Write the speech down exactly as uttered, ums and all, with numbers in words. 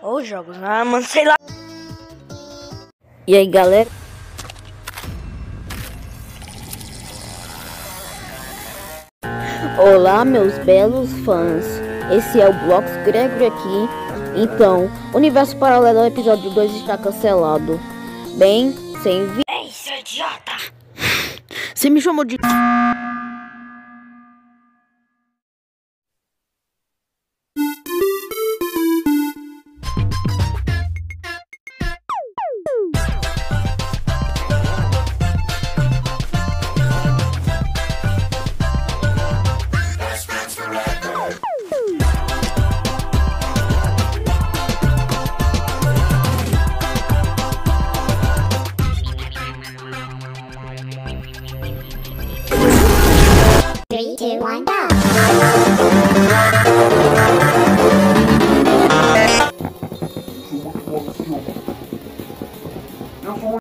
Ou jogos, ah, mano, sei lá. E aí, galera? Olá, meus belos fãs. Esse é o Blox Gregory aqui. Então, Universo Paralelo episódio dois está cancelado. Bem, sem vi... Ei, seu idiota! Você me chamou de... Three, two, one, go!